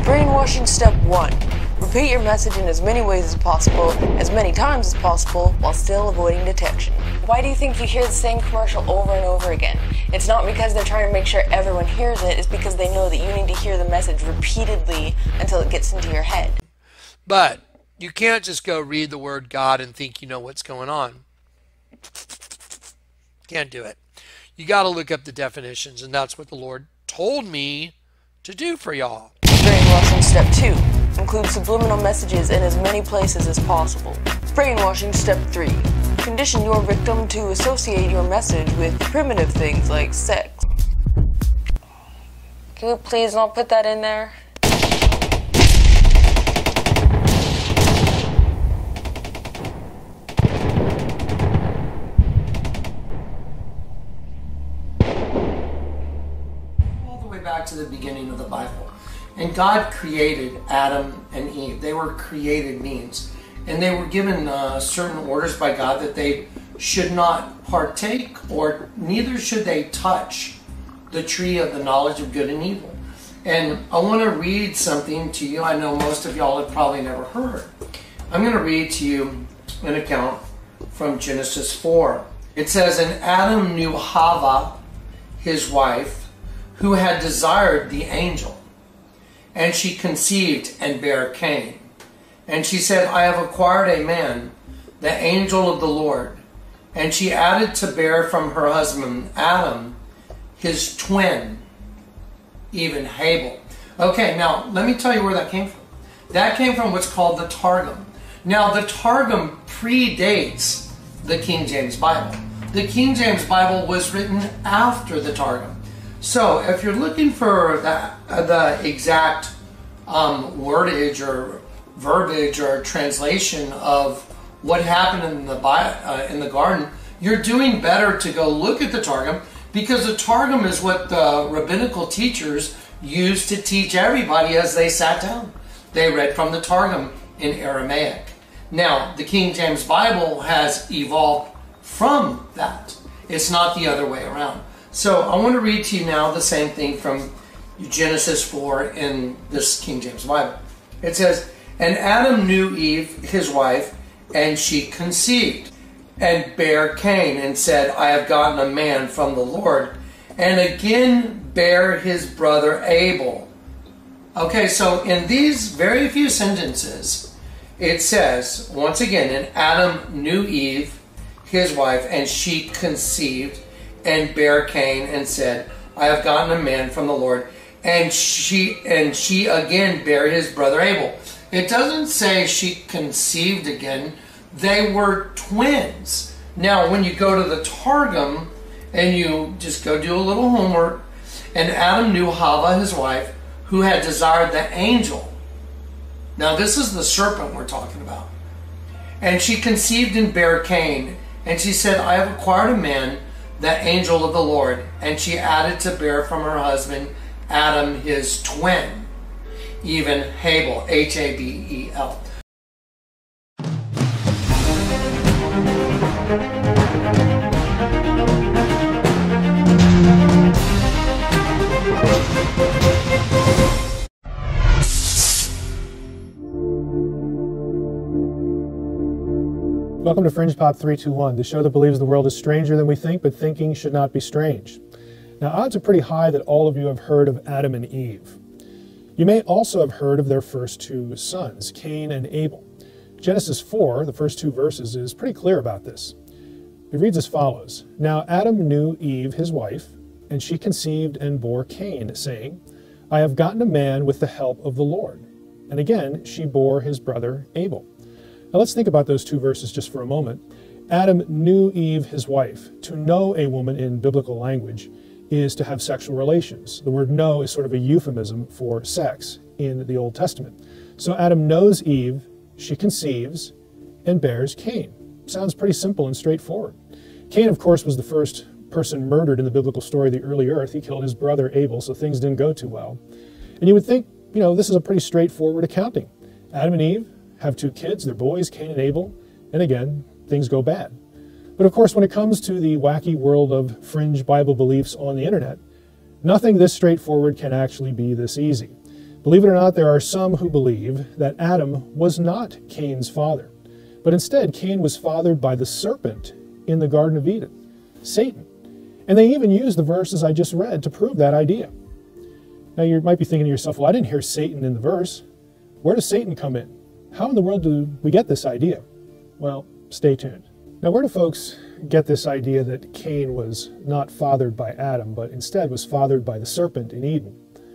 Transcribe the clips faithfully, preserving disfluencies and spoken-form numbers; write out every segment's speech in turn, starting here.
Brainwashing step one. Repeat your message in as many ways as possible, as many times as possible, while still avoiding detection. Why do you think you hear the same commercial over and over again? It's not because they're trying to make sure everyone hears it, it's because they know that you need to hear the message repeatedly until it gets into your head. But you can't just go read the word God and think you know what's going on. Can't do it. You got to look up the definitions, and that's what the Lord told me to do for y'all. Brainwashing step two. Include subliminal messages in as many places as possible. Brainwashing step three. Condition your victim to associate your message with primitive things like sex. Can you please not put that in there? All the way back to the beginning of the Bible. And God created Adam and Eve. They were created beings. And they were given uh, certain orders by God that they should not partake, or neither should they touch the tree of the knowledge of good and evil. And I want to read something to you. I know most of y'all have probably never heard. I'm going to read to you an account from Genesis four. It says, "And Adam knew Hava, his wife, who had desired the angel. And she conceived and bare Cain. And she said, I have acquired a man, the angel of the Lord. And she added to bear from her husband Adam, his twin, even Abel." Okay, now let me tell you where that came from. That came from what's called the Targum. Now the Targum predates the King James Bible. The King James Bible was written after the Targum. So if you're looking for the, uh, the exact um, wordage or verbiage or translation of what happened in the, uh, in the garden, you're doing better to go look at the Targum, because the Targum is what the rabbinical teachers used to teach everybody as they sat down. They read from the Targum in Aramaic. Now, the King James Bible has evolved from that. It's not the other way around. So I want to read to you now the same thing from Genesis four in this King James Bible. It says, "And Adam knew Eve, his wife, and she conceived, and bare Cain, and said, I have gotten a man from the Lord, and again bare his brother Abel." Okay, so in these very few sentences, it says, once again, "And Adam knew Eve, his wife, and she conceived, and bare Cain, and said, I have gotten a man from the Lord, and she and she again bare his brother Abel." It doesn't say she conceived again. They were twins. Now, when you go to the Targum and you just go do a little homework, "And Adam knew Hava, his wife, who had desired the angel." Now, this is the serpent we're talking about. "And she conceived and bare Cain, and she said, I have acquired a man, the angel of the Lord. And she added to bear from her husband Adam, his twin, even Abel," H A B E L. Welcome to Fringe Pop three two one, the show that believes the world is stranger than we think, but thinking should not be strange. Now, odds are pretty high that all of you have heard of Adam and Eve. You may also have heard of their first two sons, Cain and Abel. Genesis four, the first two verses, is pretty clear about this. It reads as follows, "Now Adam knew Eve, his wife, and she conceived and bore Cain, saying, I have gotten a man with the help of the Lord. And again she bore his brother Abel." Now let's think about those two verses just for a moment. Adam knew Eve, his wife. To know a woman in biblical language is to have sexual relations. The word know is sort of a euphemism for sex in the Old Testament. So Adam knows Eve, she conceives, and bears Cain. Sounds pretty simple and straightforward. Cain, of course, was the first person murdered in the biblical story of the early earth. He killed his brother Abel, so things didn't go too well. And you would think, you know, this is a pretty straightforward accounting. Adam and Eve have two kids, they're boys, Cain and Abel, and again, things go bad. But of course, when it comes to the wacky world of fringe Bible beliefs on the internet, nothing this straightforward can actually be this easy. Believe it or not, there are some who believe that Adam was not Cain's father, but instead Cain was fathered by the serpent in the Garden of Eden, Satan. And they even use the verses I just read to prove that idea. Now you might be thinking to yourself, well, I didn't hear Satan in the verse. Where does Satan come in? How in the world do we get this idea? Well, stay tuned. Now, where do folks get this idea that Cain was not fathered by Adam, but instead was fathered by the serpent in Eden?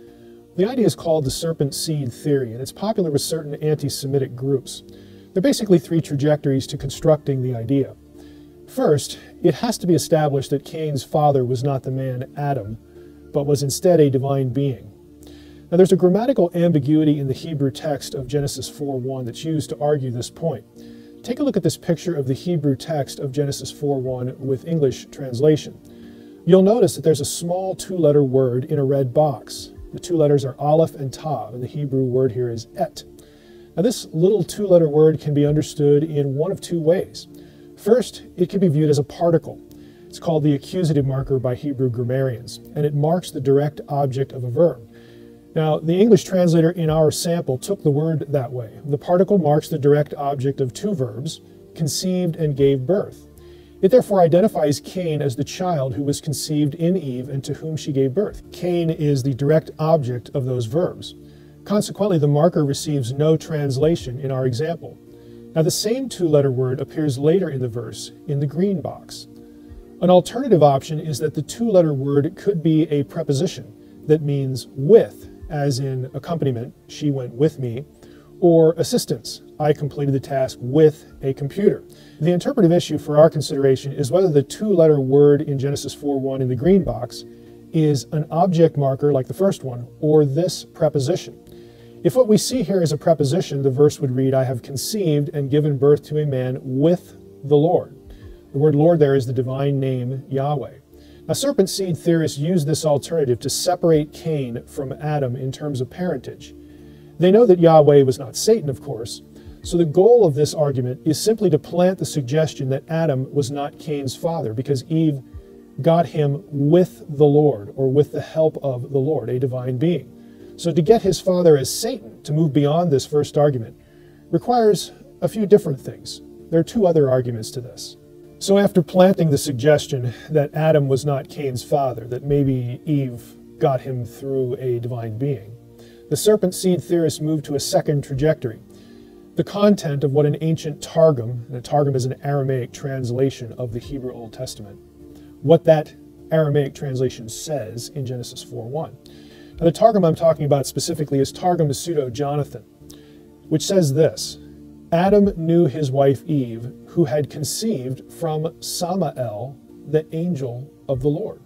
The idea is called the serpent seed theory, and it's popular with certain anti-Semitic groups. There are basically three trajectories to constructing the idea. First, it has to be established that Cain's father was not the man Adam, but was instead a divine being. Now, there's a grammatical ambiguity in the Hebrew text of Genesis four one that's used to argue this point. Take a look at this picture of the Hebrew text of Genesis four one with English translation. You'll notice that there's a small two-letter word in a red box. The two letters are Aleph and Tav, and the Hebrew word here is et. Now, this little two-letter word can be understood in one of two ways. First, it can be viewed as a particle. It's called the accusative marker by Hebrew grammarians, and it marks the direct object of a verb. Now, the English translator in our sample took the word that way. The particle marks the direct object of two verbs, conceived and gave birth. It therefore identifies Cain as the child who was conceived in Eve and to whom she gave birth. Cain is the direct object of those verbs. Consequently, the marker receives no translation in our example. Now, the same two-letter word appears later in the verse in the green box. An alternative option is that the two-letter word could be a preposition that means with, as in accompaniment, she went with me, or assistance, I completed the task with a computer. The interpretive issue for our consideration is whether the two-letter word in Genesis four one in the green box is an object marker like the first one, or this preposition. If what we see here is a preposition, the verse would read, I have conceived and given birth to a man with the Lord. The word Lord there is the divine name Yahweh. Now, serpent seed theorists use this alternative to separate Cain from Adam in terms of parentage. They know that Yahweh was not Satan, of course, so the goal of this argument is simply to plant the suggestion that Adam was not Cain's father because Eve got him with the Lord, or with the help of the Lord, a divine being. So to get his father as Satan, to move beyond this first argument, requires a few different things. There are two other arguments to this. So after planting the suggestion that Adam was not Cain's father, that maybe Eve got him through a divine being, the serpent seed theorists moved to a second trajectory. The content of what an ancient Targum, and a Targum is an Aramaic translation of the Hebrew Old Testament, what that Aramaic translation says in Genesis four one. Now, the Targum I'm talking about specifically is Targum Pseudo-Jonathan, which says this: Adam knew his wife Eve, who had conceived from Samael, the angel of the Lord.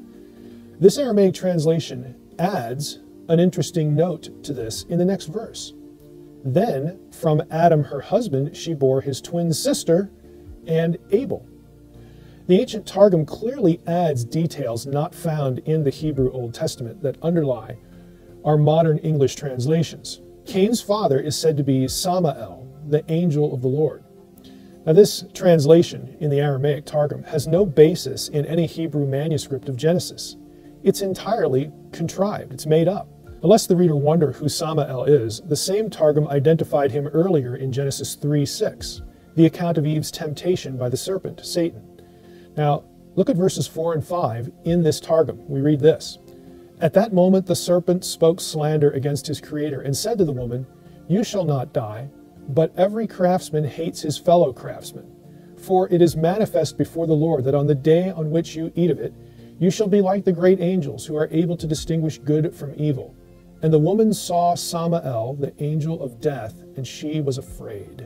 This Aramaic translation adds an interesting note to this in the next verse. Then, from Adam her husband, she bore his twin sister and Abel. The ancient Targum clearly adds details not found in the Hebrew Old Testament that underlie our modern English translations. Cain's father is said to be Samael, the angel of the Lord. Now, this translation in the Aramaic Targum has no basis in any Hebrew manuscript of Genesis. It's entirely contrived, it's made up. Unless the reader wonder who Samael is, the same Targum identified him earlier in Genesis three six, the account of Eve's temptation by the serpent, Satan. Now, look at verses four and five in this Targum. We read this: At that moment the serpent spoke slander against his creator and said to the woman, You shall not die, but every craftsman hates his fellow craftsman. For it is manifest before the Lord that on the day on which you eat of it, you shall be like the great angels who are able to distinguish good from evil. And the woman saw Samael, the angel of death, and she was afraid.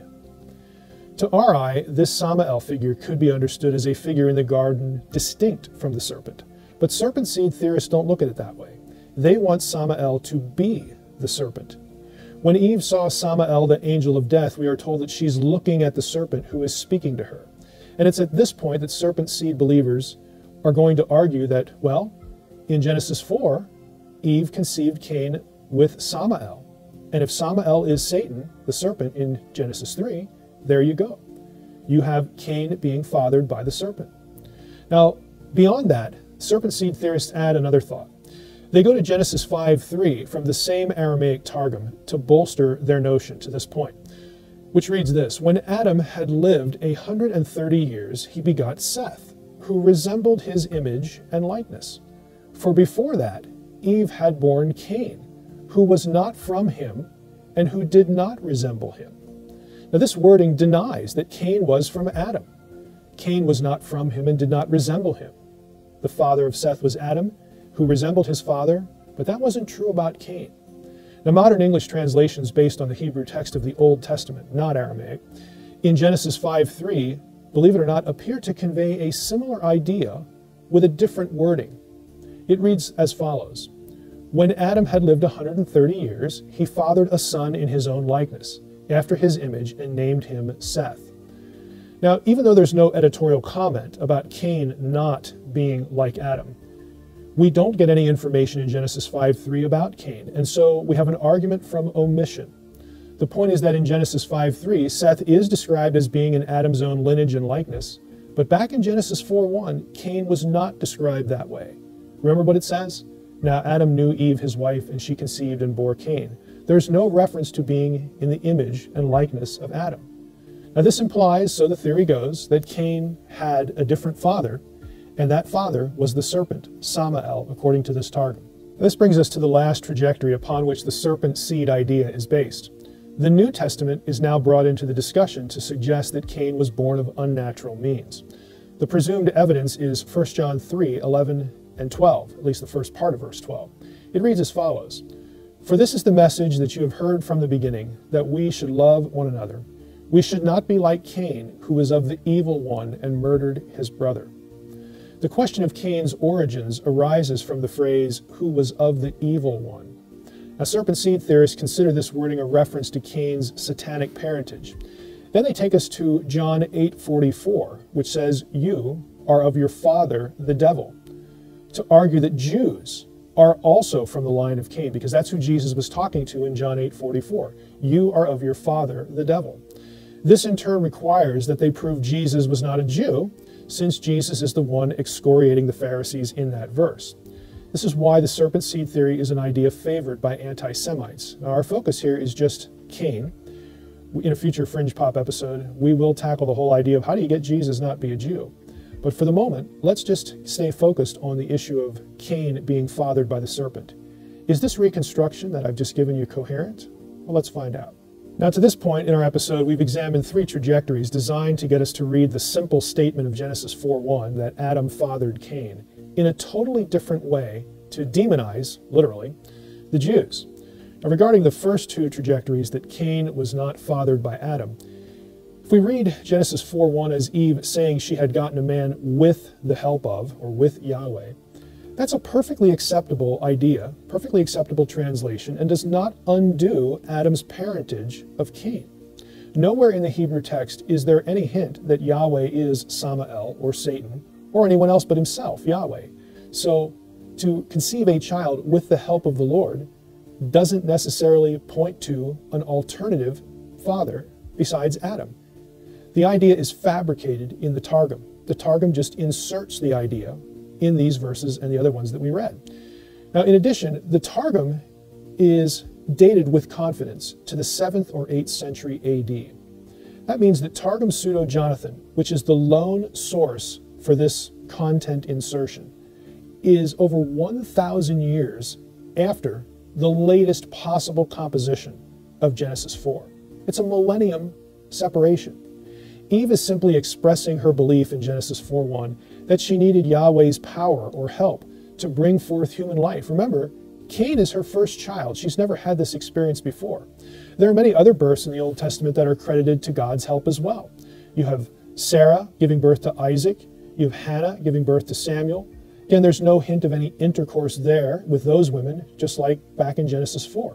To our eye, this Samael figure could be understood as a figure in the garden distinct from the serpent. But serpent seed theorists don't look at it that way. They want Samael to be the serpent. When Eve saw Samael, the angel of death, we are told that she's looking at the serpent who is speaking to her. And it's at this point that serpent seed believers are going to argue that, well, in Genesis four, Eve conceived Cain with Samael. And if Samael is Satan, the serpent, in Genesis three, there you go. You have Cain being fathered by the serpent. Now, beyond that, serpent seed theorists add another thought. They go to Genesis five three from the same Aramaic Targum to bolster their notion to this point, which reads this: When Adam had lived a hundred and thirty years, he begot Seth, who resembled his image and likeness. For before that, Eve had borne Cain, who was not from him, and who did not resemble him. Now this wording denies that Cain was from Adam. Cain was not from him and did not resemble him. The father of Seth was Adam, who resembled his father, but that wasn't true about Cain. Now modern English translations based on the Hebrew text of the Old Testament, not Aramaic, in Genesis five three, believe it or not, appear to convey a similar idea with a different wording. It reads as follows: When Adam had lived a hundred and thirty years, he fathered a son in his own likeness, after his image, and named him Seth. Now, even though there's no editorial comment about Cain not being like Adam, we don't get any information in Genesis five three about Cain, and so we have an argument from omission. The point is that in Genesis five three, Seth is described as being in Adam's own lineage and likeness, but back in Genesis four one, Cain was not described that way. Remember what it says? Now Adam knew Eve his wife, and she conceived and bore Cain. There's no reference to being in the image and likeness of Adam. Now this implies, so the theory goes, that Cain had a different father, and that father was the serpent, Samael, according to this Targum. This brings us to the last trajectory upon which the serpent seed idea is based. The New Testament is now brought into the discussion to suggest that Cain was born of unnatural means. The presumed evidence is First John three eleven and twelve, at least the first part of verse twelve. It reads as follows: For this is the message that you have heard from the beginning, that we should love one another. We should not be like Cain, who was of the evil one and murdered his brother. The question of Cain's origins arises from the phrase, who was of the evil one. Now, serpent seed theorists consider this wording a reference to Cain's satanic parentage. Then they take us to John eight forty-four, which says, you are of your father, the devil, to argue that Jews are also from the line of Cain, because that's who Jesus was talking to in John eight forty-four. You are of your father, the devil. This in turn requires that they prove Jesus was not a Jew, since Jesus is the one excoriating the Pharisees in that verse. This is why the serpent seed theory is an idea favored by anti-Semites. Now, our focus here is just Cain. In a future Fringe Pop episode, we will tackle the whole idea of how do you get Jesus not be a Jew. But for the moment, let's just stay focused on the issue of Cain being fathered by the serpent. Is this reconstruction that I've just given you coherent? Well, let's find out. Now, to this point in our episode, we've examined three trajectories designed to get us to read the simple statement of Genesis four one that Adam fathered Cain in a totally different way to demonize, literally, the Jews. Now, regarding the first two trajectories, that Cain was not fathered by Adam, if we read Genesis four one as Eve saying she had gotten a man with the help of, or with Yahweh, that's a perfectly acceptable idea, perfectly acceptable translation, and does not undo Adam's parentage of Cain. Nowhere in the Hebrew text is there any hint that Yahweh is Samael or Satan or anyone else but himself, Yahweh. So to conceive a child with the help of the Lord doesn't necessarily point to an alternative father besides Adam. The idea is fabricated in the Targum. The Targum just inserts the idea in these verses and the other ones that we read. Now, in addition, the Targum is dated with confidence to the seventh or eighth century A D. That means that Targum Pseudo-Jonathan, which is the lone source for this content insertion, is over one thousand years after the latest possible composition of Genesis four. It's a millennium separation. Eve is simply expressing her belief in Genesis four one that she needed Yahweh's power or help to bring forth human life. Remember, Cain is her first child. She's never had this experience before. There are many other births in the Old Testament that are credited to God's help as well. You have Sarah giving birth to Isaac. You have Hannah giving birth to Samuel. Again, there's no hint of any intercourse there with those women, just like back in Genesis four.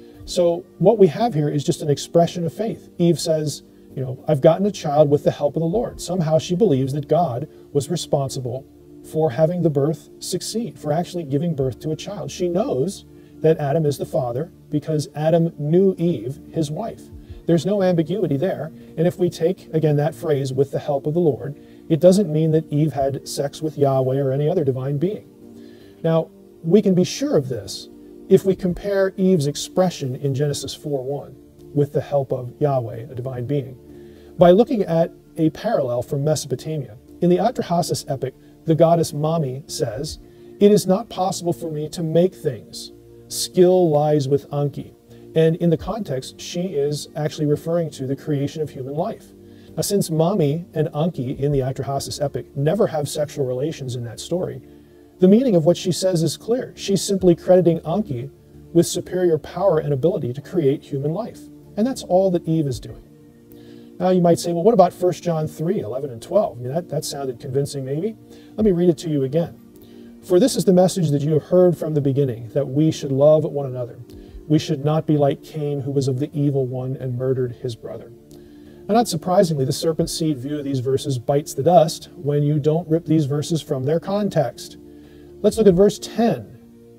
So what we have here is just an expression of faith. Eve says, you know, I've gotten a child with the help of the Lord. Somehow she believes that God was responsible for having the birth succeed, for actually giving birth to a child. She knows that Adam is the father because Adam knew Eve, his wife. There's no ambiguity there. And if we take, again, that phrase, with the help of the Lord, it doesn't mean that Eve had sex with Yahweh or any other divine being. Now, We can be sure of this if we compare Eve's expression in Genesis four one with the help of Yahweh, a divine being, by looking at a parallel from Mesopotamia. In the Atrahasis epic, the goddess Mami says, "It is not possible for me to make things. Skill lies with Anki." And in the context, she is actually referring to the creation of human life. Now, since Mami and Anki in the Atrahasis epic never have sexual relations in that story, the meaning of what she says is clear. She's simply crediting Anki with superior power and ability to create human life. And that's all that Eve is doing. Now you might say, well, what about First John three, eleven and twelve? I mean, that, that sounded convincing maybe. Let me read it to you again. "For this is the message that you have heard from the beginning, that we should love one another. We should not be like Cain, who was of the evil one and murdered his brother." And not surprisingly, the serpent seed view of these verses bites the dust when you don't rip these verses from their context. Let's look at verse ten.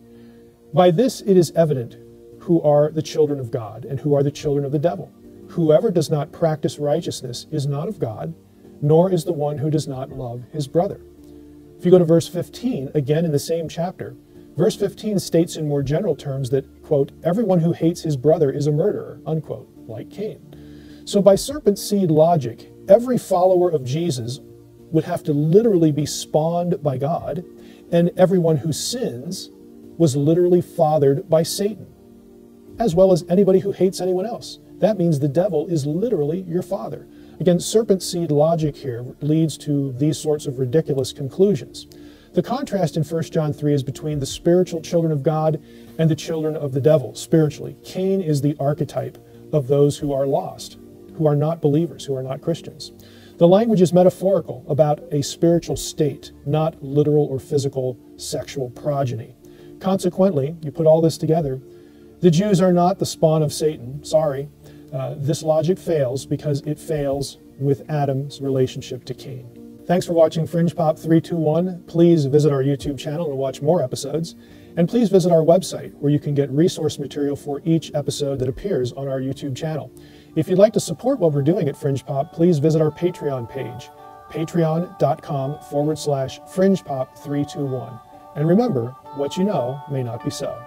"By this it is evident who are the children of God and who are the children of the devil. Whoever does not practice righteousness is not of God, nor is the one who does not love his brother." If you go to verse fifteen, again in the same chapter, verse fifteen states in more general terms that, quote, "Everyone who hates his brother is a murderer," unquote, like Cain. So by serpent seed logic, every follower of Jesus would have to literally be spawned by God, and everyone who sins was literally fathered by Satan, as well as anybody who hates anyone else. That means the devil is literally your father. Again, serpent seed logic here leads to these sorts of ridiculous conclusions. The contrast in First John three is between the spiritual children of God and the children of the devil, spiritually. Cain is the archetype of those who are lost, who are not believers, who are not Christians. The language is metaphorical about a spiritual state, not literal or physical sexual progeny. Consequently, you put all this together, the Jews are not the spawn of Satan. Sorry. Uh, this logic fails because it fails with Adam's relationship to Cain. Thanks for watching Fringe Pop three two one. Please visit our YouTube channel and watch more episodes. And please visit our website where you can get resource material for each episode that appears on our YouTube channel. If you'd like to support what we're doing at Fringe Pop, please visit our Patreon page, patreon.com forward slash Fringe Pop 321. And remember, what you know may not be so.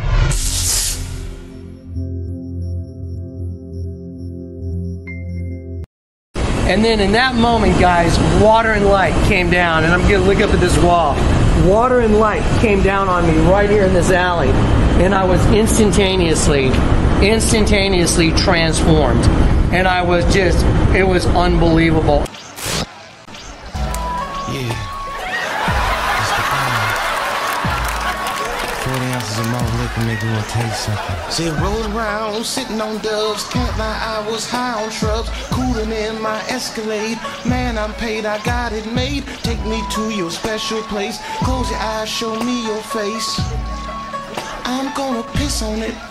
And then in that moment, guys, water and light came down, and I'm going to look up at this wall. Water and light came down on me right here in this alley, and I was instantaneously, instantaneously transformed. And I was just, it was unbelievable. Yeah. It's the power. forty ounces of malt liquor make me want to taste something. See, rolling around, sitting on doves, can't lie, I was high on shrubs, cooling in my Escalade. Man, I'm paid, I got it made. Take me to your special place. Close your eyes, show me your face. I'm gonna piss on it.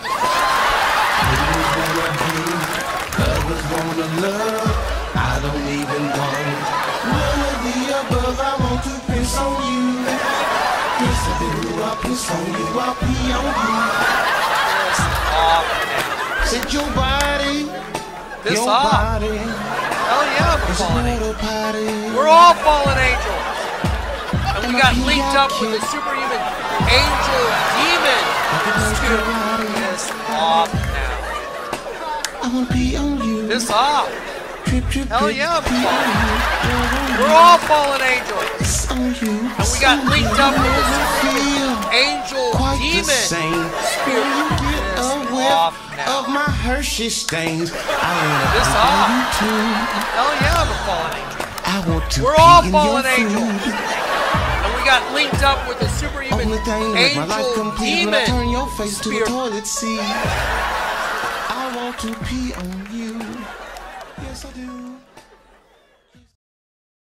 Others wanna love, I don't even want none of the above. I want to piss on you. Yes, I do. I'll piss on you. I'll pee on you. Set your body, Piss your off. body. Hell yeah, we're It's a fallen little angels. party. We're all fallen angels. And we got linked up with a superhuman angel demon. Spirit. Piss off now. I wanna pee on you. Piss off. Trip, trip, Hell trip, yeah, pee on you. We're all fallen angels. Piss on you. And we got linked up with a Feel superhuman angel quite the demon. same. Spirit. You get a Piss whiff off now. of my Hershey stains. I wanna Piss pee off. on you too. Hell yeah, we're fallen angels. I want to We're pee all in fallen your angels. food. And we got linked up with a superhuman Only thing that make my life angel complete when I turn demon. your face to the Spirit. toilet seat. I want to pee on you. Yes, I do.